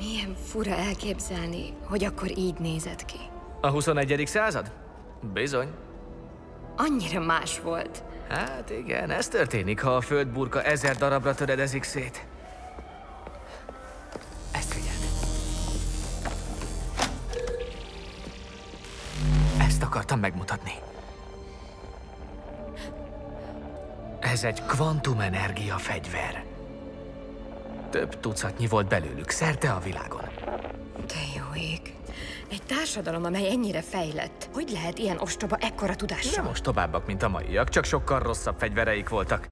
Milyen fura elképzelni, hogy akkor így nézett ki. A 21. század? Bizony. Annyira más volt. Hát igen, ez történik, ha a földburka 1000 darabra töredezik szét. Ezt figyeld. Ezt akartam megmutatni. Ez egy kvantumenergia fegyver. Több tucatnyi volt belőlük, szerte a világon. Te jó ég. Egy társadalom, amely ennyire fejlett. Hogy lehet ilyen ostoba ekkora tudással? Nem ostobábbak, mint a maiak, csak sokkal rosszabb fegyvereik voltak.